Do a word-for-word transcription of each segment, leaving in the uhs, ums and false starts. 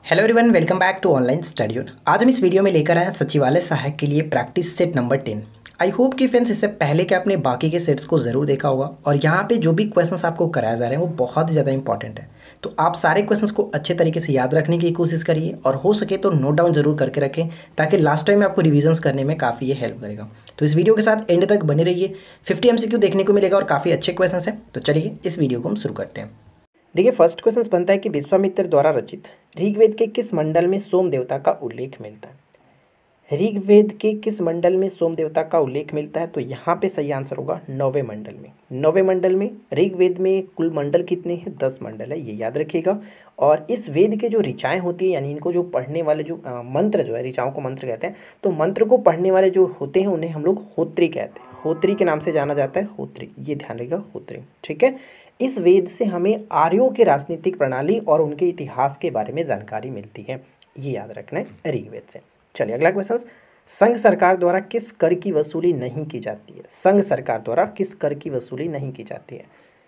Hello everyone, welcome back to online study. आज हम इस वीडियो में लेकर आए हैं सचिवालय सहायक के लिए practice set number ten. I hope कि फ्रेंड्स इससे पहले कि आपने बाकी के सेट्स को ज़रूर देखा होगा और यहाँ पे जो भी क्वेश्चंस आपको कराए जा रहे हैं वो बहुत ज़्यादा इंपॉर्टेंट है। तो आप सारे क्वेश्चंस को अच्छे तरीके से याद रखने की कोशिश करिए और हो सके तो नोट डाउन जरूर करके रखें ताकि लास्ट टाइम आपको रिविजन्स करने में काफ़ी ये हेल्प करेगा। तो इस वीडियो के साथ एंड तक बने रहिए। फिफ्टी एम सी क्यू देखने को मिलेगा और काफ़ी अच्छे क्वेश्चन हैं। तो चलिए इस वीडियो को हम शुरू करते हैं। देखिए, फर्स्ट क्वेश्चन बनता है कि विश्वामित्र द्वारा रचित ऋग्वेद के किस मंडल में सोम देवता का उल्लेख मिलता है। ऋग्वेद के किस मंडल में सोम देवता का उल्लेख मिलता है, तो यहाँ पे सही आंसर होगा नौवें मंडल में। नौवें मंडल में ऋग्वेद में कुल मंडल कितने हैं? दस मंडल है, ये याद रखिएगा। और इस वेद के जो ऋचाएँ होती है, यानी इनको जो पढ़ने वाले जो आ, मंत्र जो है, ऋचाओं को मंत्र कहते हैं, तो मंत्र को पढ़ने वाले जो होते हैं उन्हें हम लोग होत्री कहते हैं। होत्री के नाम से जाना जाता है, होत्री, ये ध्यान रखिएगा, होत्री। ठीक है, इस वेद से हमें आर्यों की राजनीतिक प्रणाली और उनके इतिहास के बारे में जानकारी मिलती है, ये याद रखना है ऋग्वेद से। चलिए अगला क्वेश्चन, संघ सरकार द्वारा किस कर की वसूली नहीं की जाती है? संघ सरकार द्वारा किस कर की वसूली नहीं की जाती है?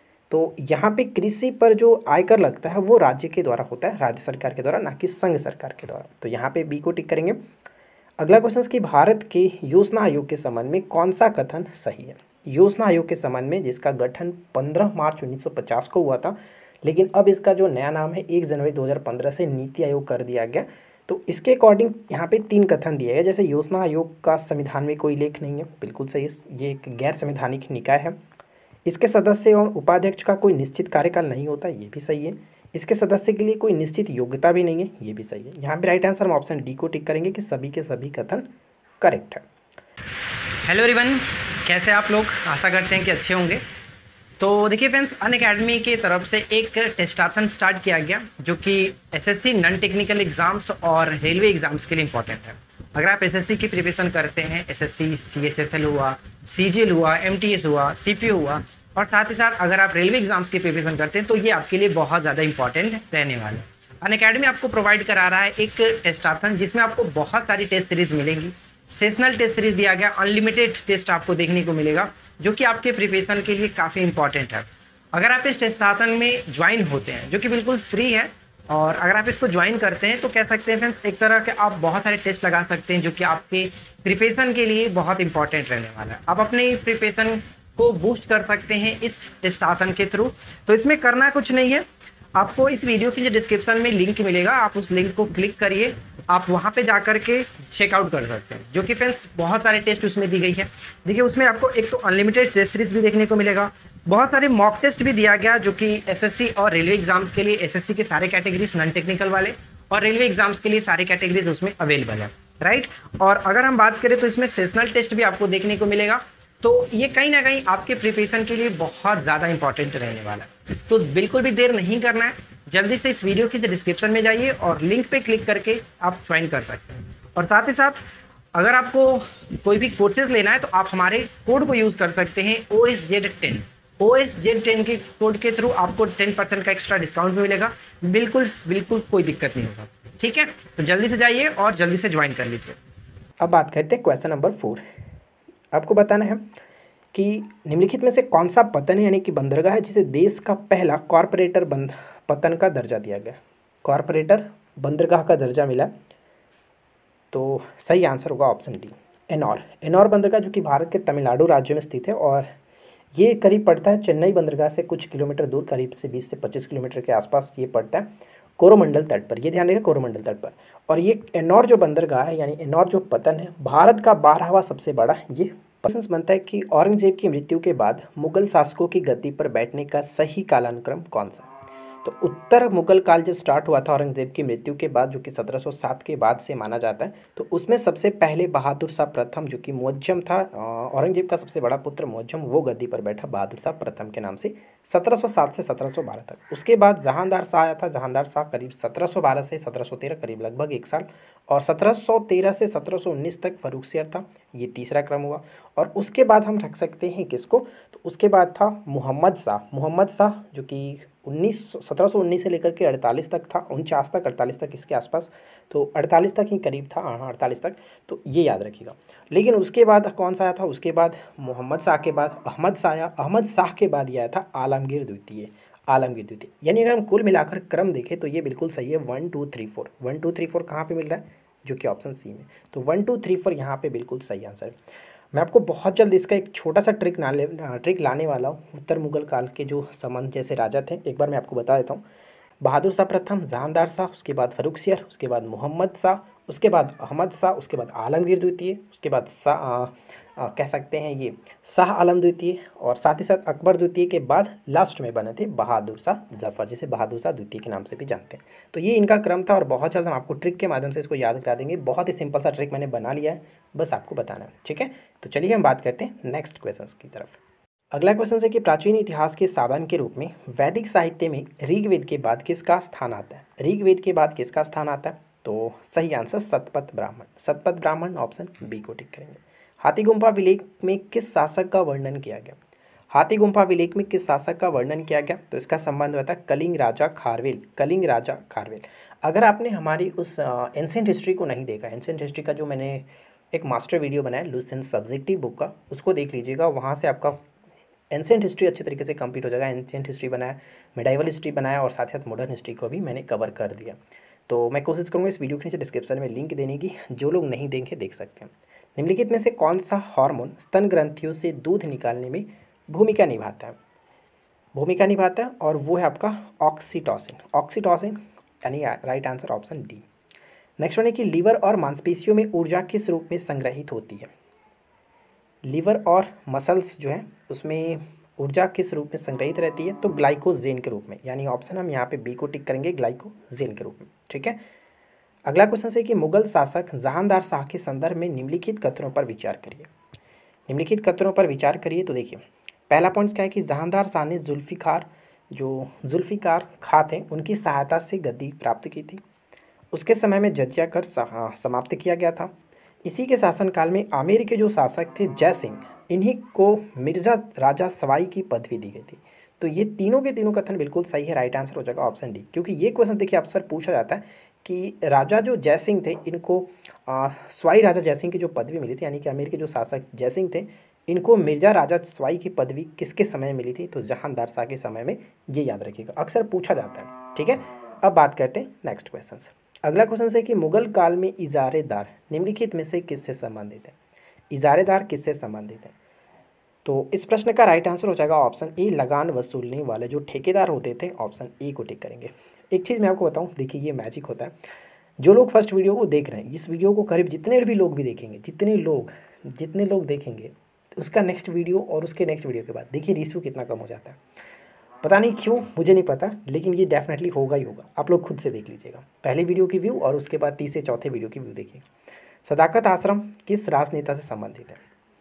तो यहाँ पे कृषि पर जो आयकर लगता है वो राज्य के द्वारा होता है, राज्य सरकार के द्वारा, ना कि संघ सरकार के द्वारा। तो यहाँ पे बी को टिक करेंगे। अगला क्वेश्चन कि भारत के योजना आयोग के संबंध में कौन सा कथन सही है? योजना आयोग के संबंध में, जिसका गठन पंद्रह मार्च उन्नीस सौ पचास को हुआ था, लेकिन अब इसका जो नया नाम है एक जनवरी दो हज़ार पंद्रह से नीति आयोग कर दिया गया। तो इसके अकॉर्डिंग यहाँ पे तीन कथन दिए गए। जैसे योजना आयोग का संविधान में कोई लेख नहीं है, बिल्कुल सही, ये एक गैर संवैधानिक निकाय है। इसके सदस्य और उपाध्यक्ष का कोई निश्चित कार्यकाल नहीं होता, ये भी सही है। इसके सदस्य के लिए कोई निश्चित योग्यता भी नहीं है, ये भी सही है। यहाँ पे राइट आंसर हम ऑप्शन डी को टिक करेंगे कि सभी के सभी कथन करेक्ट है। हेलो एवरीवन, कैसे आप लोग? आशा करते हैं कि अच्छे होंगे। तो देखिए फ्रेंड्स, अनअकैडमी की तरफ से एक टेस्टाथन स्टार्ट किया गया जो कि एसएससी नॉन टेक्निकल एग्जाम्स और रेलवे एग्जाम्स के लिए इंपॉर्टेंट है। अगर आप एसएससी की प्रिपरेशन करते हैं, एसएससी सीएचएसएल हुआ, सीजीएल हुआ, एमटीएस हुआ, सीपीओ हुआ, और साथ ही साथ अगर आप रेलवे एग्जाम्स की प्रिपरेशन करते हैं तो ये आपके लिए बहुत ज़्यादा इंपॉर्टेंट रहने वाला है। अनअकैडमी आपको प्रोवाइड करा रहा है एक टेस्टाथन जिसमें आपको बहुत सारी टेस्ट सीरीज मिलेंगी। सेशनल टेस्ट सीरीज दिया गया, अनलिमिटेड टेस्ट आपको देखने को मिलेगा जो कि आपके प्रिपरेशन के लिए काफ़ी इंपॉर्टेंट है। अगर आप इस टेस्टाथन में ज्वाइन होते हैं, जो कि बिल्कुल फ्री है, और अगर आप इसको ज्वाइन करते हैं तो कह सकते हैं फ्रेंड्स एक तरह के आप बहुत सारे टेस्ट लगा सकते हैं जो कि आपके प्रिपरेशन के लिए बहुत इंपॉर्टेंट रहने वाला है। आप अपने प्रिपरेशन को बूस्ट कर सकते हैं इस टेस्टाथन के थ्रू। तो इसमें करना कुछ नहीं है, आपको इस वीडियो के जो डिस्क्रिप्शन में लिंक मिलेगा, आप उस लिंक को क्लिक करिए, आप वहाँ पे जा कर के चेकआउट कर सकते हैं, जो कि फ्रेंड्स बहुत सारे टेस्ट उसमें दी गई है। देखिए, उसमें आपको एक तो अनलिमिटेड टेस्ट सीरीज भी देखने को मिलेगा, बहुत सारे मॉक टेस्ट भी दिया गया जो कि एसएससी और रेलवे एग्जाम्स के लिए, एसएससी के सारे कैटेगरीज नॉन टेक्निकल वाले और रेलवे एग्जाम्स के लिए सारे कैटेगरीज उसमें अवेलेबल है, राइट। और अगर हम बात करें तो इसमें सेशनल टेस्ट भी आपको देखने को मिलेगा। तो ये कहीं ना कहीं आपके प्रिपरेशन के लिए बहुत ज़्यादा इंपॉर्टेंट रहने वाला है। तो बिल्कुल भी देर नहीं करना है, जल्दी से इस वीडियो के डिस्क्रिप्शन में जाइए और लिंक पे क्लिक करके आप ज्वाइन कर सकते हैं। और साथ ही साथ अगर आपको कोई भी कोर्सेज लेना है तो आप हमारे कोड को यूज़ कर सकते हैं, O S Z ten. O S Z ten के कोड के थ्रू आपको टेन परसेंट का एक्स्ट्रा डिस्काउंट भी मिलेगा। बिल्कुल बिल्कुल कोई दिक्कत नहीं होगा, ठीक है। तो जल्दी से जाइए और जल्दी से ज्वाइन कर लीजिए। अब बात करते हैं क्वेश्चन नंबर फोर। आपको बताना है कि निम्नलिखित में से कौन सा पतन है, यानी कि बंदरगाह है, जिसे देश का पहला कॉरपोरेटर बंद पतन का दर्जा दिया गया। कॉरपोरेटर बंदरगाह का दर्जा मिला, तो सही आंसर होगा ऑप्शन डी, एनॉर। एनॉर बंदरगाह जो कि भारत के तमिलनाडु राज्य में स्थित है और ये करीब पड़ता है चेन्नई बंदरगाह से कुछ किलोमीटर दूर, करीब से बीस से पच्चीस किलोमीटर के आसपास ये पड़ता है, कोरोमंडल तट पर। ये ध्यान रखिए, कोरोमंडल तट पर। और ये एनॉर जो बंदरगाह है, यानी एनॉर जो पतन है, भारत का बारहवां सबसे बड़ा ये प्रश्न बनता है कि औरंगजेब की मृत्यु के बाद मुगल शासकों की गद्दी पर बैठने का सही कालानुक्रम कौन सा? तो उत्तर मुगल काल जब स्टार्ट हुआ था औरंगजेब की मृत्यु के बाद, जो कि सत्रह सौ सात के बाद से माना जाता है, तो उसमें सबसे पहले बहादुर शाह प्रथम, जो कि मुअज्जम था, औरंगजेब का सबसे बड़ा पुत्र मुअज्जम, वो गद्दी पर बैठा बहादुर शाह प्रथम के नाम से सत्रह सौ सात से सत्रह सौ बारह तक। उसके बाद जहांदार शाह आया था, जहांदार शाह करीब सत्रह सौ बारह से सत्रह सौ तेरह, करीब लगभग एक साल, और सत्रह सौ तेरह से सत्रह सौ उन्नीस तक फर्रुखसियर था, ये तीसरा क्रम हुआ। और उसके बाद हम रख सकते हैं किसको, तो उसके बाद था मुहम्मद शाह। मुहम्मद शाह जो कि उन्नीस सत्रह सौ उन्नीस से लेकर के अड़तालीस तक था, उनचास तक, अड़तालीस तक, इसके आसपास, तो अड़तालीस तक ही करीब था, हाँ अड़तालीस तक, तो ये याद रखिएगा। लेकिन उसके बाद कौन सा आया था? उसके बाद मोहम्मद शाह के बाद अहमद शाह आया, अहमद शाह के बाद ये आया था आलमगीर द्वितीय। आलमगीर द्वितीय। यानी अगर हम कुल मिलाकर क्रम देखें तो ये बिल्कुल सही है, one two three four. One two three four कहाँ पे मिल रहा है, जो कि ऑप्शन सी में। तो वन टू थ्री फोर यहाँ पे बिल्कुल सही आंसर है। मैं आपको बहुत जल्द इसका एक छोटा सा ट्रिक ना ले ट्रिक लाने वाला हूँ। उत्तर मुगल काल के जो समंत जैसे राजा थे, एक बार मैं आपको बता देता हूँ। बहादुर शाह प्रथम, जहानदार शाह, उसके बाद फर्रुखसियर, उसके बाद मोहम्मद शाह, उसके बाद अहमद शाह, उसके बाद आलमगीर द्वितीय, उसके बाद शाह कह सकते हैं ये शाह आलम द्वितीय, और साथ ही साथ अकबर द्वितीय के बाद लास्ट में बने थे बहादुर शाह जफ़र, जिसे बहादुर शाह द्वितीय के नाम से भी जानते हैं। तो ये इनका क्रम था और बहुत जल्द हम आपको ट्रिक के माध्यम से इसको याद करा देंगे। बहुत ही सिंपल सा ट्रिक मैंने बना लिया है, बस आपको बताना है, ठीक है। तो चलिए हम बात करते हैं नेक्स्ट क्वेश्चन की तरफ। अगला क्वेश्चन है कि प्राचीन इतिहास के साधन के रूप में वैदिक साहित्य में ऋग्वेद के बाद किसका स्थान आता है। ऋग्वेद के बाद किसका स्थान आता है, तो सही answer Shatapatha Brahmana. Shatapatha Brahmana option B को टिक करेंगे। हाथी गुम्फा विलेख में किस शासक का वर्णन किया गया। हाथी गुम्फा विलेख में किस शासक का वर्णन किया गया, तो इसका संबंध होता है कलिंग राजा खारवेल। कलिंग राजा खारवेल। अगर आपने हमारी उस एंशिएंट हिस्ट्री को नहीं देखा, एंशिएंट हिस्ट्री का जो मैंने एक मास्टर वीडियो बनाया लुसेंट सब्जेक्टिव बुक का, उसको देख लीजिएगा। वहाँ से आपका एंशिएंट हिस्ट्री अच्छे तरीके से कंप्लीट हो जाएगा। एंशिएंट हिस्ट्री बनाया, मेडाइवल हिस्ट्री बनाया, और साथ ही साथ मॉडर्न हिस्ट्री को भी मैंने कवर कर दिया। तो मैं कोशिश करूँगा इस वीडियो के नीचे डिस्क्रिप्शन में लिंक देने की, जो लोग नहीं देंगे देख सकते हैं। निम्नलिखित में से कौन सा हार्मोन स्तन ग्रंथियों से दूध निकालने में भूमिका निभाता है भूमिका निभाता है और वो है आपका ऑक्सीटोसिन। ऑक्सीटोसिन यानी right answer option D. Next one है कि लीवर और मांसपेशियों में ऊर्जा किस रूप में संग्रहित होती है। लीवर और मसल्स जो है उसमें ऊर्जा किस रूप में संग्रहित रहती है, तो ग्लाइकोजेन के रूप में। यानी ऑप्शन हम यहाँ पे बी को टिक करेंगे, ग्लाइकोजेन के रूप में, ठीक है। अगला क्वेश्चन है कि मुगल शासक जहानदार शाह के संदर्भ में निम्नलिखित कथनों पर विचार करिए। निम्नलिखित कथनों पर विचार करिए तो देखिए, पहला पॉइंट क्या है कि जहानदार शाह ने जुल्फिकार जो जुल्फिकार खां थे उनकी सहायता से गद्दी प्राप्त की थी। उसके समय में जजिया कर समाप्त किया गया था। इसी के शासनकाल में आमेर के जो शासक थे जय सिंह, इन्हीं को मिर्जा राजा सवाई की पदवी दी गई थी। तो ये तीनों के तीनों कथन बिल्कुल सही है, राइट आंसर हो जाएगा ऑप्शन डी। क्योंकि ये क्वेश्चन देखिए अक्सर पूछा जाता है कि राजा जो जय सिंह थे इनको स्वाई राजा जय सिंह की जो पदवी मिली थी, यानी कि आमेर के जो शासक जय सिंह थे, इनको मिर्जा राजा स्वाई की पदवी किसके समय मिली थी, तो जहानदार शाह के समय में। ये याद रखिएगा, अक्सर पूछा जाता है, ठीक है। अब बात करते हैं नेक्स्ट क्वेश्चन से। अगला क्वेश्चन है कि मुगल काल में इजारेदार निम्नलिखित में से किससे संबंधित है। इजारेदार किससे संबंधित है, तो इस प्रश्न का राइट आंसर हो जाएगा ऑप्शन ए, लगान वसूलने वाले जो ठेकेदार होते थे। ऑप्शन ए को टिक करेंगे। एक चीज़ मैं आपको बताऊं, देखिए ये मैजिक होता है। जो लोग फर्स्ट वीडियो को देख रहे हैं, इस वीडियो को करीब जितने भी लोग भी देखेंगे, जितने लोग जितने लोग देखेंगे, उसका नेक्स्ट वीडियो और उसके नेक्स्ट वीडियो के बाद देखिए रेशियो कितना कम हो जाता है। पता नहीं क्यों, मुझे नहीं पता, लेकिन ये डेफिनेटली होगा ही होगा। आप लोग खुद से देख लीजिएगा, पहले वीडियो की व्यू और उसके बाद तीसरे चौथे वीडियो की व्यू देखिए। सदाकत आश्रम किस राजनेता से संबंधित है।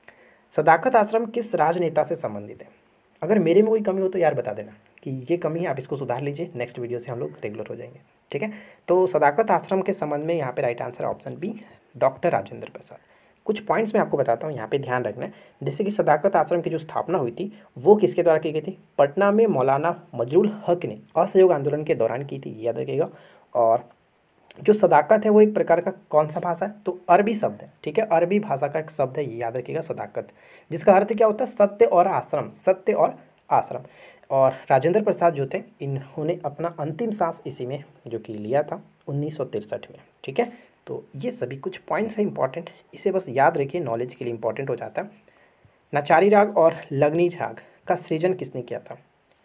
सदाकत आश्रम किस राजनेता से संबंधित है। अगर मेरे में कोई कमी हो तो यार बता देना कि ये कमी है, आप इसको सुधार लीजिए, नेक्स्ट वीडियो से हम लोग रेगुलर हो जाएंगे, ठीक है। तो सदाकत आश्रम के संबंध में यहाँ पे right answer option B, doctor Rajendra Prasad. कुछ पॉइंट्स मैं आपको बताता हूँ, यहाँ पे ध्यान रखना है। जैसे कि सदाकत आश्रम की जो स्थापना हुई थी वो किसके द्वारा की गई थी, पटना में मौलाना मजरुल हक ने असहयोग आंदोलन के दौरान की थी, याद रखिएगा। और जो सदाकत है वो एक प्रकार का कौन सा भाषा है, तो अरबी शब्द है, ठीक है। अरबी भाषा का एक शब्द है, ये याद रखिएगा सदाकत, जिसका अर्थ क्या होता है, सत्य और आश्रम, सत्य और आश्रम। और राजेंद्र प्रसाद जो थे, इन्होंने अपना अंतिम सांस इसी में जो कि लिया था उन्नीस सौ तिरसठ में, ठीक है। तो ये सभी कुछ पॉइंट्स हैं इंपॉर्टेंट, इसे बस याद रखिए, नॉलेज के लिए इंपॉर्टेंट हो जाता है। नचारी राग और लगनी राग का सृजन किसने किया था।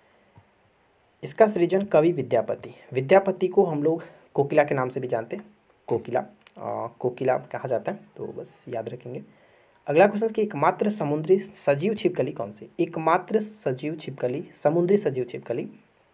इसका सृजन कवि विद्यापति। विद्यापति को हम लोग कोकिला के नाम से भी जानते हैं, कोकिला आ, कोकिला कहा जाता है, तो बस याद रखेंगे। अगला क्वेश्चन कि एकमात्र समुद्री सजीव छिपकली कौन सी। एकमात्र सजीव छिपकली, समुद्री सजीव छिपकली,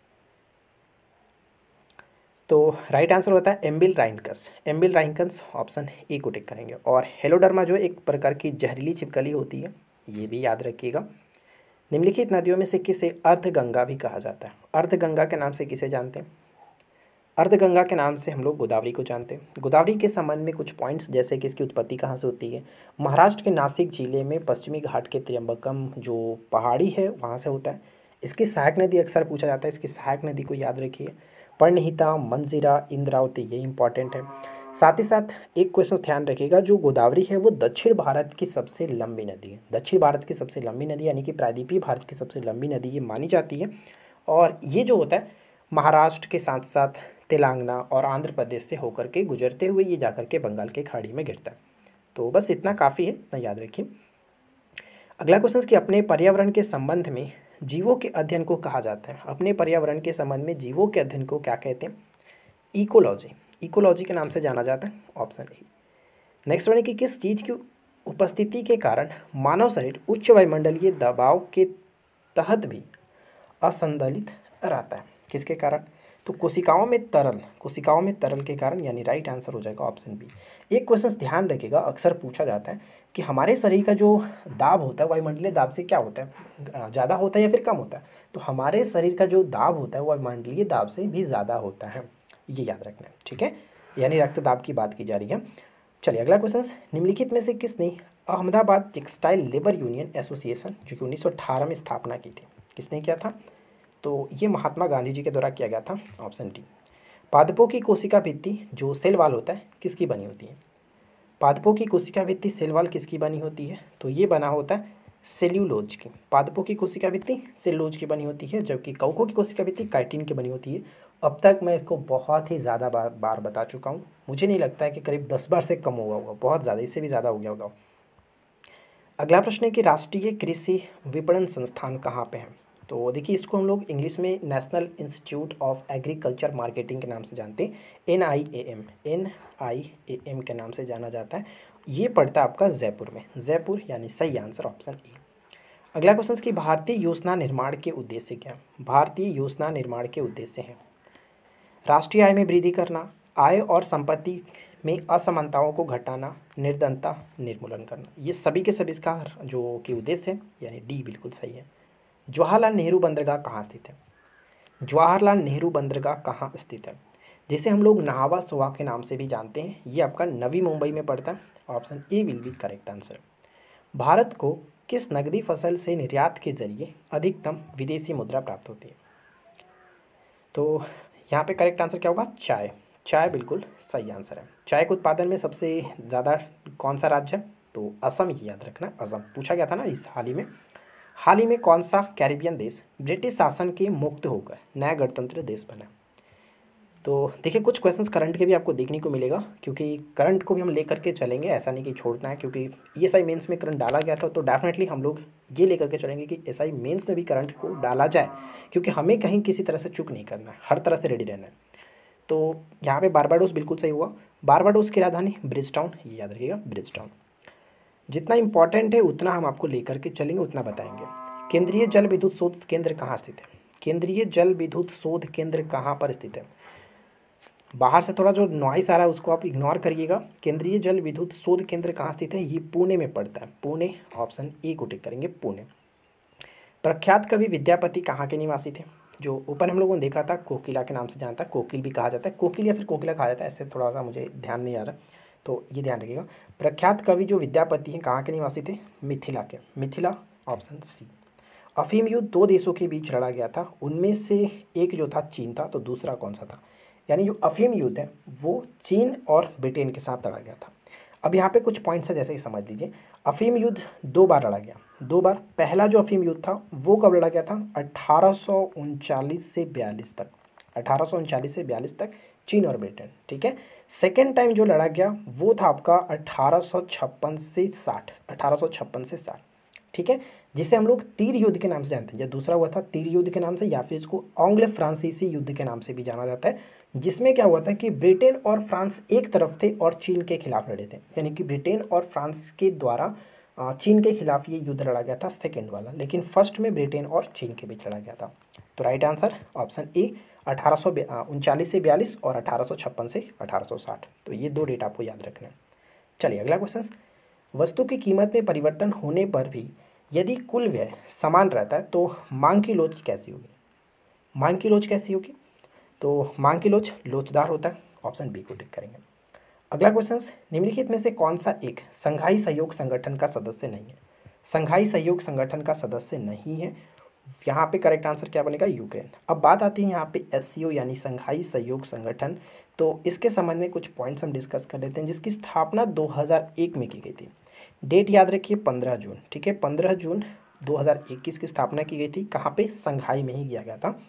तो राइट आंसर होता है एम्बिल राइनकस। एम्बिल राइनकस ऑप्शन ए को टिक करेंगे। और हेलोडर्मा जो एक प्रकार की जहरीली छिपकली होती है, ये भी याद रखिएगा। निम्नलिखित नदियों में से किसे अर्धगंगा भी कहा जाता है। अर्धगंगा के नाम से किसे जानते हैं, अर्धगंगा के नाम से हम लोग गोदावरी को जानते हैं। गोदावरी के संबंध में कुछ पॉइंट्स, जैसे कि इसकी उत्पत्ति कहाँ से होती है। महाराष्ट्र के नासिक जिले में पश्चिमी घाट के त्र्यंबकम जो पहाड़ी है वहाँ से होता है। इसकी सहायक नदी अक्सर पूछा जाता है, इसकी सहायक नदी को याद रखिए, पर्णहिता, मंजीरा, इंद्रावती, ये इंपॉर्टेंट है। साथ ही साथ एक क्वेश्चन ध्यान रखिएगा, जो गोदावरी है वो दक्षिण भारत की सबसे लंबी नदी है। दक्षिण भारत की सबसे लंबी नदी यानी कि प्रायद्वीपीय भारत की सबसे लंबी नदी ये मानी जाती है। और ये जो होता है महाराष्ट्र के साथ साथ तेलंगाना और आंध्र प्रदेश से होकर के गुजरते हुए ये जाकर के बंगाल की खाड़ी में गिरता है। तो बस इतना काफ़ी है, इतना याद रखिए। अगला क्वेश्चन कि अपने पर्यावरण के संबंध में जीवों के अध्ययन को कहा जाता है। अपने पर्यावरण के संबंध में जीवों के अध्ययन को क्या कहते हैं? इकोलॉजी। इकोलॉजी के नाम से जाना जाता है, ऑप्शन ए। नेक्स्ट वन है कि किस चीज़ की उपस्थिति के कारण मानव शरीर उच्च वायुमंडलीय दबाव के तहत भी असंतुलित रहता है? किसके कारण? तो कोशिकाओं में तरल, कोशिकाओं में तरल के कारण, यानी राइट आंसर हो जाएगा ऑप्शन बी। एक क्वेश्चन ध्यान रखिएगा, अक्सर पूछा जाता है कि हमारे शरीर का जो दाब होता है वायुमंडलीय दाब से क्या होता है, ज़्यादा होता है या फिर कम होता है? तो हमारे शरीर का जो दाब होता है वायुमंडलीय दाब से भी ज़्यादा होता है, ये याद रखना है, ठीक है। यानी रक्त दाब की बात की जा रही है। चलिए अगला क्वेश्चन, निम्नलिखित में से किसने Ahmedabad textile labour union association जो कि उन्नीस सौ अठारह में स्थापना की थी, किसने किया था? तो ये महात्मा गांधी जी के द्वारा किया गया था, ऑप्शन डी। पादपों की कोशिका भित्ति जो सेल वाल होता है किसकी बनी होती है? पादपों की कोशिका भित्ति सेल वाल किसकी बनी होती है? तो ये बना होता है सेल्यूलोज की। पादपों की कोशिका भित्ति सेल्यूलोज की बनी होती है, जबकि कवकों की कोशिका भित्ति काइटिन की बनी होती है। अब तक मैं इसको बहुत ही ज़्यादा बार बार बता चुका हूँ, मुझे नहीं लगता है कि करीब दस बार से कम हुआ होगा, बहुत ज़्यादा, इससे भी ज़्यादा हो गया होगा। अगला प्रश्न है कि राष्ट्रीय कृषि विपणन संस्थान कहाँ पे है? तो देखिए इसको हम लोग इंग्लिश में national institute of agriculture marketing के नाम से जानते हैं, N I A M, N I A M के नाम से जाना जाता है। ये पड़ता है आपका जयपुर में, जयपुर, यानी सही आंसर ऑप्शन ए। अगला क्वेश्चन की भारतीय योजना निर्माण के उद्देश्य क्या? भारतीय योजना निर्माण के उद्देश्य हैं राष्ट्रीय आय में वृद्धि करना, आय और संपत्ति में असमानताओं को घटाना, निर्धनता निर्मूलन करना। ये सभी के सभी इसका जो कि उद्देश्य है, यानी डी बिल्कुल सही है। जवाहरलाल नेहरू बंदरगाह कहाँ स्थित है? जवाहरलाल नेहरू बंदरगाह कहाँ स्थित है? जिसे हम लोग नाहवा सोवा के नाम से भी जानते हैं, ये आपका नवी मुंबई में पड़ता है, option A will be correct answer. Bharat को किस नकदी फसल से निर्यात के जरिए अधिकतम विदेशी मुद्रा प्राप्त होती है? तो यहाँ पे करेक्ट आंसर क्या होगा? चाय। चाय बिल्कुल सही आंसर है। चाय के उत्पादन में सबसे ज़्यादा कौन सा राज्य है? तो असम ही याद रखना, असम पूछा गया था ना इस हाल ही में। हाल ही में कौन सा कैरिबियन देश ब्रिटिश शासन के मुक्त होकर नया गणतंत्र देश बना? तो देखिए कुछ क्वेश्चंस करंट के भी आपको देखने को मिलेगा, क्योंकि करंट को भी हम लेकर के चलेंगे, ऐसा नहीं कि छोड़ना है, क्योंकि एस आई मेंस में करंट डाला गया था, तो डेफिनेटली हम लोग ये लेकर के चलेंगे कि एस आई मेंस में भी करंट को डाला जाए, क्योंकि हमें कहीं किसी तरह से चूक नहीं करना है, हर तरह से रेडी रहना है। तो यहाँ पे बारबाडोस बिल्कुल सही हुआ। बारबाडोस की राजधानी ब्रिजटाउन, ये याद रखिएगा, ब्रिजटाउन। जितना इंपॉर्टेंट है उतना हम आपको लेकर के चलेंगे, उतना बताएंगे। केंद्रीय जल विद्युत शोध केंद्र कहाँ स्थित है? केंद्रीय जल विद्युत शोध केंद्र कहाँ पर स्थित है? बाहर से थोड़ा जो नॉइस आ रहा है उसको आप इग्नोर करिएगा। केंद्रीय जल विद्युत शोध केंद्र कहाँ स्थित है? ये पुणे में पड़ता है, पुणे, ऑप्शन ए को टिक करेंगे, पुणे। प्रख्यात कवि विद्यापति कहाँ के निवासी थे? जो ऊपर हम लोगों ने देखा था कोकिला के नाम से जानता है, कोकिल भी कहा जाता है, कोकिल या फिर कोकिला कहा जाता है, ऐसे थोड़ा सा मुझे ध्यान नहीं आ रहा, तो ये ध्यान रखिएगा। प्रख्यात कवि जो विद्यापति हैं कहाँ के निवासी थे? मिथिला के, मिथिला, ऑप्शन सी। अफीम युद्ध दो देशों के बीच लड़ा गया था, उनमें से एक जो था चीन था, तो दूसरा कौन सा था? यानी जो अफीम युद्ध है वो चीन और ब्रिटेन के साथ लड़ा गया था। अब यहाँ पे कुछ पॉइंट्स है, जैसे कि समझ लीजिए। अफीम युद्ध दो बार लड़ा गया, दो बार। पहला जो अफीम युद्ध था वो कब लड़ा गया था? अठारह सौ उनचालीस से बयालीस तक, अठारह सौ उनचालीस से बयालीस तक चीन और ब्रिटेन, ठीक है। सेकेंड टाइम जो लड़ा गया वो था आपका अठारह सौ छप्पन से साठ, अठारह सौ छप्पन से साठ, ठीक है, जिसे हम लोग तीर युद्ध के नाम से जानते हैं। या दूसरा हुआ था तीर युद्ध के नाम से, या फिर इसको एंग्लो फ्रांसीसी युद्ध के नाम से भी जाना जाता है, जिसमें क्या हुआ था कि ब्रिटेन और फ्रांस एक तरफ थे और चीन के खिलाफ लड़े थे। यानी कि ब्रिटेन और फ्रांस के द्वारा चीन के खिलाफ ये युद्ध लड़ा गया था, सेकेंड वाला, लेकिन फर्स्ट में ब्रिटेन और चीन के बीच लड़ा गया था। तो राइट आंसर ऑप्शन ए, अठारह सौ उनचालीस से बयालीस और अठारह सौ छप्पन से अठारह सौ साठ। तो ये दो डेट आपको याद रखना है। चलिए अगला क्वेश्चन, वस्तु की कीमत में परिवर्तन होने पर भी यदि कुल व्यय समान रहता है तो मांग की लोच कैसी होगी? मांग की लोच कैसी होगी? तो मांग की लोच लोचदार होता है, ऑप्शन बी को टिक करेंगे। अगला क्वेश्चन, निम्नलिखित में से कौन सा एक संघाई सहयोग संगठन का सदस्य नहीं है? संघाई सहयोग संगठन का सदस्य नहीं है, यहाँ पे करेक्ट आंसर क्या बनेगा? यूक्रेन। अब बात आती है यहाँ पे एस सी ओ यानी संघाई सहयोग संगठन, तो इसके संबंध में कुछ पॉइंट्स हम डिस्कस कर लेते हैं, जिसकी स्थापना दो हज़ार एक में की गई थी। डेट याद रखिए पंद्रह जून, ठीक है, पंद्रह जून दो हज़ार इक्कीस की स्थापना की गई थी। कहाँ पे? संघाई में ही किया गया था।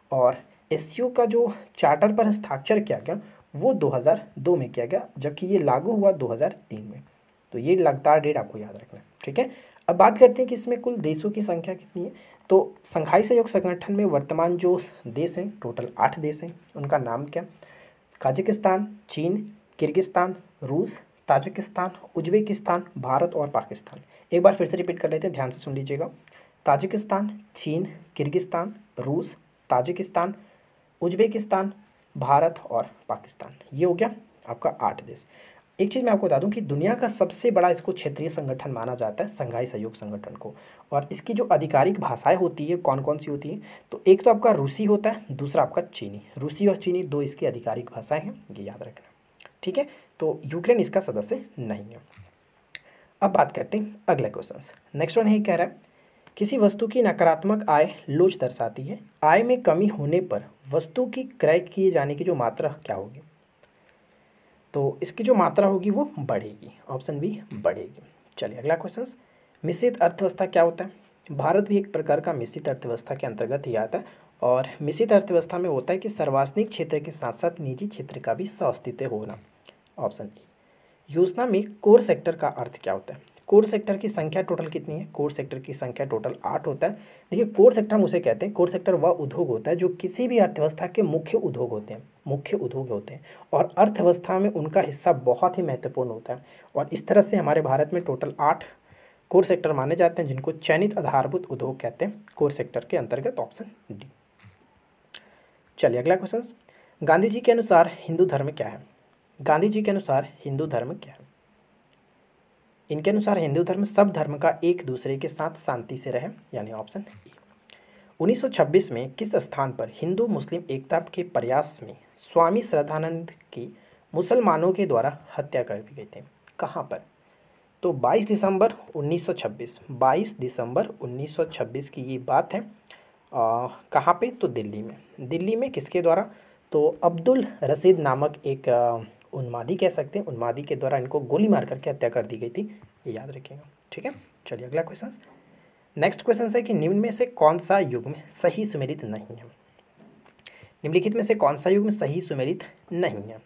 और एससीओ का जो चार्टर पर हस्ताक्षर किया गया वो दो हज़ार दो में किया गया, जबकि ये लागू हुआ दो हज़ार तीन में। तो ये लगातार डेट आपको याद रखना है, ठीक है। अब बात करते हैं कि इसमें कुल देशों की संख्या कितनी है। तो संघाई सहयोग संगठन में वर्तमान जो देश हैं टोटल आठ देश हैं। उनका नाम क्या? काजाकिस्तान, चीन, किर्गिस्तान, रूस, ताजिकिस्तान, उज्बेकिस्तान, भारत और पाकिस्तान। एक बार फिर से रिपीट कर लेते हैं, ध्यान से सुन लीजिएगा। ताजिकिस्तान, चीन, किर्गिस्तान, रूस, ताजिकिस्तान, उज्बेकिस्तान, भारत और पाकिस्तान। ये हो गया आपका आठ देश। एक चीज़ मैं आपको बता दूं कि दुनिया का सबसे बड़ा इसको क्षेत्रीय संगठन माना जाता है संघाई सहयोग संगठन को। और इसकी जो आधिकारिक भाषाएं होती है कौन कौन सी होती हैं? तो एक तो आपका रूसी होता है, दूसरा आपका चीनी। रूसी और चीनी दो इसकी आधिकारिक भाषाएं हैं, ये याद रखना, ठीक है। तो यूक्रेन इसका सदस्य नहीं है। अब बात करते हैं अगले क्वेश्चन। नेक्स्ट वन है, कह रहा है किसी वस्तु की नकारात्मक आय लोच दर्शाती है। आय में कमी होने पर वस्तु की क्रय किए जाने की जो मात्रा क्या होगी? तो इसकी जो मात्रा होगी वो बढ़ेगी, ऑप्शन बी बढ़ेगी। चलिए अगला क्वेश्चन, मिश्रित अर्थव्यवस्था क्या होता है? भारत भी एक प्रकार का मिश्रित अर्थव्यवस्था के अंतर्गत ही आता है। और मिश्रित अर्थव्यवस्था में होता है कि सार्वजनिक क्षेत्र के साथ साथ निजी क्षेत्र का भी सह-अस्तित्व होना, ऑप्शन ए। योजना में कोर सेक्टर का अर्थ क्या होता है? कोर सेक्टर की संख्या टोटल कितनी है? कोर सेक्टर की संख्या टोटल आठ होता है। देखिए कोर सेक्टर हम उसे कहते हैं, कोर सेक्टर वह उद्योग होता है जो किसी भी अर्थव्यवस्था के मुख्य उद्योग होते हैं, मुख्य उद्योग होते हैं और अर्थव्यवस्था में उनका हिस्सा बहुत ही महत्वपूर्ण होता है। और इस तरह से हमारे भारत में टोटल आठ कोर सेक्टर माने जाते हैं जिनको चयनित आधारभूत उद्योग कहते हैं कोर सेक्टर के अंतर्गत, ऑप्शन डी। चलिए अगला क्वेश्चन, गांधी जी के अनुसार हिंदू धर्म क्या है? गांधी जी के अनुसार हिंदू धर्म क्या है? इनके अनुसार हिंदू धर्म सब धर्म का एक दूसरे के साथ शांति से रहे, यानी ऑप्शन ए। उन्नीस सौ छब्बीस में किस स्थान पर हिंदू मुस्लिम एकता के प्रयास में स्वामी श्रद्धानंद की मुसलमानों के द्वारा हत्या कर दी गई थी? कहाँ पर? तो बाईस दिसंबर उन्नीस सौ छब्बीस, बाईस दिसंबर उन्नीस सौ छब्बीस की ये बात है। आ, कहाँ पे? तो दिल्ली में। दिल्ली में किसके द्वारा? तो अब्दुल रशीद नामक एक उन्मादी कह सकते हैं, उन्मादी के द्वारा इनको गोली मार करके हत्या कर दी गई थी, ये याद रखिएगा, ठीक है। चलिए अगला क्वेश्चन, नेक्स्ट क्वेश्चन है कि निम्न में से कौन सा युग्म सही सुमेलित नहीं है? निम्नलिखित में से कौन सा युग्म सही सुमेलित नहीं है?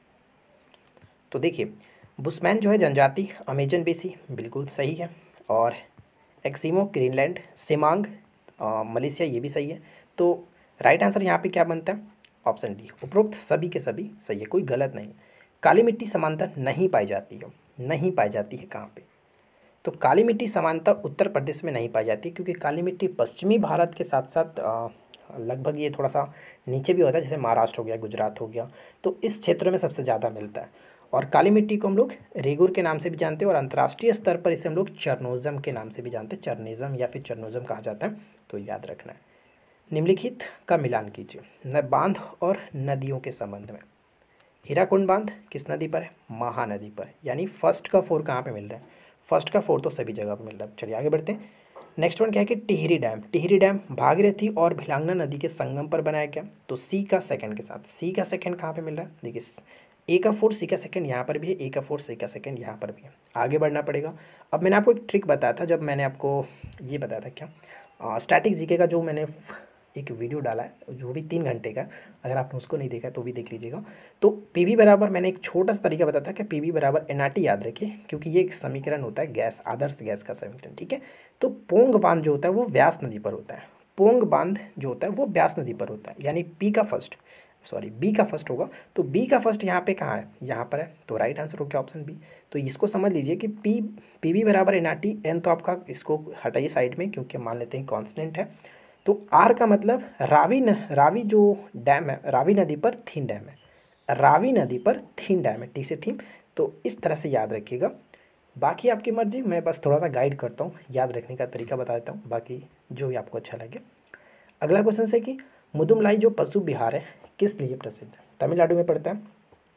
तो देखिए बुशमैन जो है जनजाति, अमेजन बेसी बिल्कुल सही है। और एक्सिमो ग्रीनलैंड, सेमांग मलेशिया ये भी सही है। तो राइट आंसर यहाँ पे क्या बनता है? Option D. उपरोक्त सभी के सभी सही है, कोई गलत नहीं। काली मिट्टी समांतर नहीं पाई जाती है, नहीं पाई जाती है कहाँ पे? तो काली मिट्टी समांतर उत्तर प्रदेश में नहीं पाई जाती क्योंकि काली मिट्टी पश्चिमी भारत के साथ साथ लगभग ये थोड़ा सा नीचे भी होता है, जैसे महाराष्ट्र हो गया, गुजरात हो गया, तो इस क्षेत्र में सबसे ज़्यादा मिलता है। और काली मिट्टी को हम लोग रेगुर के नाम से भी जानते हैं और अंतर्राष्ट्रीय स्तर पर इसे हम लोग चरनोजम के नाम से भी जानते हैं, चरनेजम या फिर चरनोजम कहा जाता है, तो याद रखना है। निम्नलिखित का मिलान कीजिए न बांध और नदियों के संबंध में। हीराकुंड बांध किस नदी पर है? महानदी पर, यानी फर्स्ट का फोर कहाँ पे मिल रहा है? फर्स्ट का फोर तो सभी जगह पर मिल रहा है। चलिए आगे बढ़ते हैं। नेक्स्ट वन क्या है कि टिहरी डैम, टिहरी डैम भागीरथी और भिलांगना नदी के संगम पर बनाया गया। तो सी का सेकंड के साथ, सी का सेकंड कहाँ पे मिल रहा है? देखिए ए का फोर सी का सेकंड यहाँ पर भी है, ए का फोर सी का सेकंड यहाँ पर भी है। आगे बढ़ना पड़ेगा। अब मैंने आपको एक ट्रिक बताया था, जब मैंने आपको ये बताया था क्या स्टैटिक जीके का जो मैंने एक वीडियो डाला है जो भी तीन घंटे का, अगर आपने उसको नहीं देखा तो भी देख लीजिएगा। तो पीवी बराबर मैंने एक छोटा सा तरीका बताया था कि पीवी बराबर एनआरटी याद रखिए, क्योंकि ये एक समीकरण होता है गैस, आदर्श गैस का समीकरण, ठीक है। तो पोंग बांध जो होता है वो व्यास नदी पर होता है, पोंग बांध जो होता है वो व्यास नदी पर होता है, यानी पी का फर्स्ट सॉरी बी का फर्स्ट होगा। तो बी का फर्स्ट यहाँ पे कहाँ है? यहाँ पर है, तो राइट आंसर हो गया ऑप्शन बी। तो इसको समझ लीजिए कि पी पी बी बराबर एन आर टी, एन तो आपका इसको हटाइए साइड में क्योंकि मान लेते हैं कॉन्स्टेंट है। तो आर का मतलब रावी न रावी जो डैम है, रावी नदी पर थीन डैम है, रावी नदी पर थीन डैम है, टी से थीम। तो इस तरह से याद रखिएगा, बाकी आपकी मर्जी, मैं बस थोड़ा सा गाइड करता हूँ, याद रखने का तरीका बता देता हूँ, बाकी जो भी आपको अच्छा लगे। अगला क्वेश्चन है कि मुदुमलाई जो पशु विहार है किस लिए प्रसिद्ध है? तमिलनाडु में पड़ता है।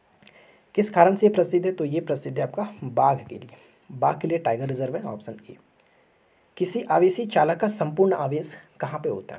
किस कारण से प्रसिद्ध है? तो ये प्रसिद्ध है आपका बाघ के लिए, बाघ के लिए टाइगर रिजर्व है, ऑप्शन ए। किसी आवेशी चालक का संपूर्ण आवेश कहाँ पे होता है?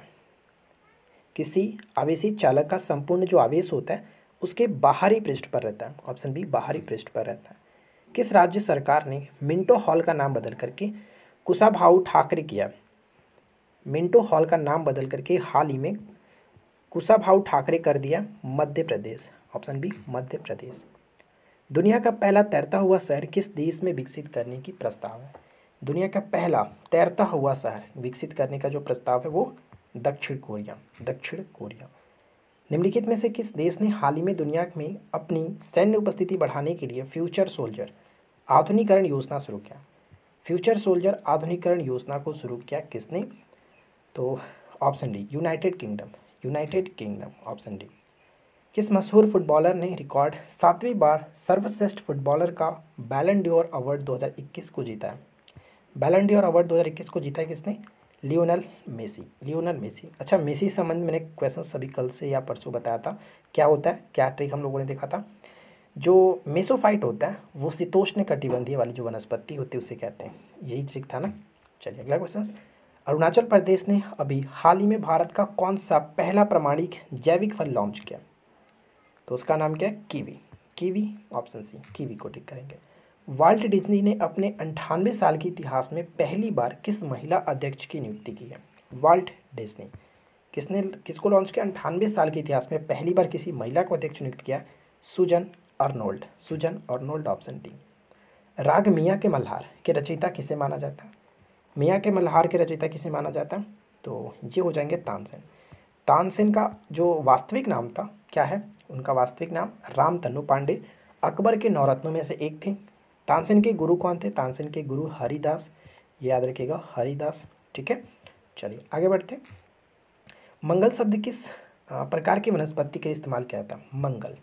किसी आवेशी चालक का संपूर्ण जो आवेश होता है उसके बाहरी पृष्ठ पर रहता है, ऑप्शन बी बाहरी पृष्ठ पर रहता है। किस राज्य सरकार ने मिंटो हॉल का नाम बदल करके कुशाभाऊ ठाकरे किया? मिंटो हॉल का नाम बदल करके हाल ही में कुशाभाऊ ठाकरे कर दिया मध्य प्रदेश, ऑप्शन बी मध्य प्रदेश। दुनिया का पहला तैरता हुआ शहर किस देश में विकसित करने की प्रस्ताव है? दुनिया का पहला तैरता हुआ शहर विकसित करने का जो प्रस्ताव है वो दक्षिण कोरिया, दक्षिण कोरिया। निम्नलिखित में से किस देश ने हाल ही में दुनिया में अपनी सैन्य उपस्थिति बढ़ाने के लिए फ्यूचर सोल्जर आधुनिकीकरण योजना शुरू किया? फ्यूचर सोल्जर आधुनिकीकरण योजना को शुरू किया किसने? तो option D United Kingdom, United Kingdom, option D. किस मशहूर फुटबॉलर ने रिकॉर्ड सातवीं बार सर्वश्रेष्ठ फुटबॉलर का बैलन डोर अवार्ड दो हज़ार इक्कीस को जीता है? बैलन डोर अवार्ड दो हज़ार इक्कीस को जीता है किसने? Lionel Messi, Lionel Messi. अच्छा, मेसी संबंध में मैंने क्वेश्चन सभी कल से या परसों बताया था, क्या होता है, क्या ट्रिक हम लोगों ने देखा था। जो मेसोफाइट होता है वो शीतोष्ण कटिबंधीय वाली जो वनस्पति होती है उसे कहते हैं, यही ट्रिक था ना। चलिए अगला क्वेश्चन। अरुणाचल प्रदेश ने अभी हाल ही में भारत का कौन सा पहला प्रमाणिक जैविक फल लॉन्च किया? तो उसका नाम क्या है? Kiwi, kiwi, option C, kiwi को टिक करेंगे। वाल्ट डिज्नी ने अपने अंठानवे साल के इतिहास में पहली बार किस महिला अध्यक्ष की नियुक्ति की है? वाल्ट डिज्नी किसने किसको लॉन्च किया? अंठानवे साल के इतिहास में पहली बार किसी महिला को अध्यक्ष नियुक्त किया? Susan Arnold, Susan Arnold, option D. राग मियाँ के मल्हार के रचयिता किसे माना जाता है? मियाँ के मल्हार के रचयिता किसे माना जाता है? तो ये हो जाएंगे तानसेन। तानसेन का जो वास्तविक नाम था क्या है? उनका वास्तविक नाम रामतनु पांडे अकबर के नौरत्नों में से एक थे। तानसेन के गुरु कौन थे? तानसेन के गुरु हरिदास, ये याद रखिएगा, हरिदास। ठीक है, चलिए आगे बढ़ते। मंगल शब्द किस प्रकार की वनस्पति के लिए इस्तेमाल किया जाता है? मंगल,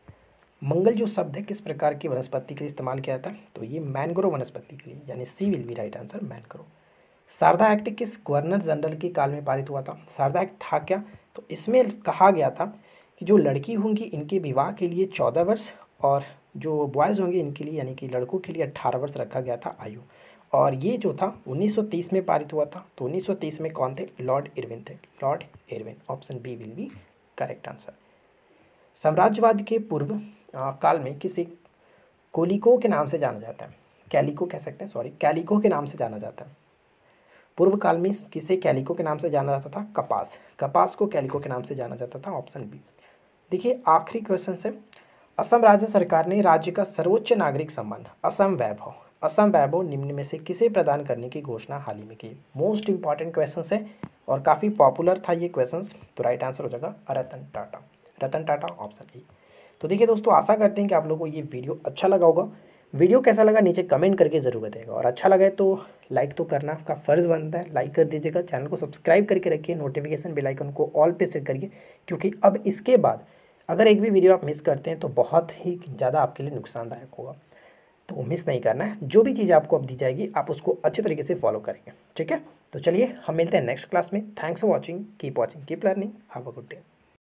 मंगल जो शब्द है किस प्रकार की वनस्पति के लिए इस्तेमाल किया जाता है? तो ये मैनग्रोव वनस्पति के लिए, यानी C will be right answer, mangrove. Sharda act किस गवर्नर जनरल के काल में पारित हुआ था? शारदा एक्ट था क्या? तो इसमें कहा गया था कि जो लड़की होंगी इनके विवाह के लिए चौदह वर्ष और जो बॉयज़ होंगे इनके लिए यानी कि लड़कों के लिए अट्ठारह वर्ष रखा गया था आयु। और ये जो था उन्नीस सौ तीस में पारित हुआ था। तो उन्नीस सौ तीस में कौन थे? लॉर्ड इरविन थे, Lord Irwin, option B will be correct answer. साम्राज्यवाद के पूर्व आ, काल में किसे कोलिको के नाम से जाना जाता है? कैलिको कह सकते हैं, सॉरी, कैलिको के नाम से जाना जाता है। पूर्व काल में किसे कैलिको के नाम से जाना जाता था? कपास, कपास को कैलिको के नाम से जाना जाता था, ऑप्शन बी। देखिए आखिरी क्वेश्चन से, असम राज्य सरकार ने राज्य का सर्वोच्च नागरिक सम्मान असम वैभव, असम वैभव निम्न में से किसे प्रदान करने की घोषणा हाल ही में की? मोस्ट इंपॉर्टेंट क्वेश्चन है और काफ़ी पॉपुलर था ये क्वेश्चन। तो राइट आंसर हो जाएगा रतन टाटा, रतन टाटा, ऑप्शन ए। तो देखिए दोस्तों, आशा करते हैं कि आप लोगों को ये वीडियो अच्छा लगा होगा। वीडियो कैसा लगा नीचे कमेंट करके ज़रूर बताइएगा, और अच्छा लगे तो लाइक तो करना आपका फ़र्ज़ बनता है, लाइक कर दीजिएगा। चैनल को सब्सक्राइब करके रखिए, नोटिफिकेशन बेल आइकन को ऑल पे सेट करिए, क्योंकि अब इसके बाद अगर एक भी वीडियो आप मिस करते हैं तो बहुत ही ज़्यादा आपके लिए नुकसानदायक होगा। तो मिस नहीं करना है, जो भी चीज़ आपको अब दी जाएगी आप उसको अच्छे तरीके से फॉलो करेंगे। ठीक है, तो चलिए हम मिलते हैं नेक्स्ट क्लास में। Thanks for watching, keep watching, keep learning, have a good day.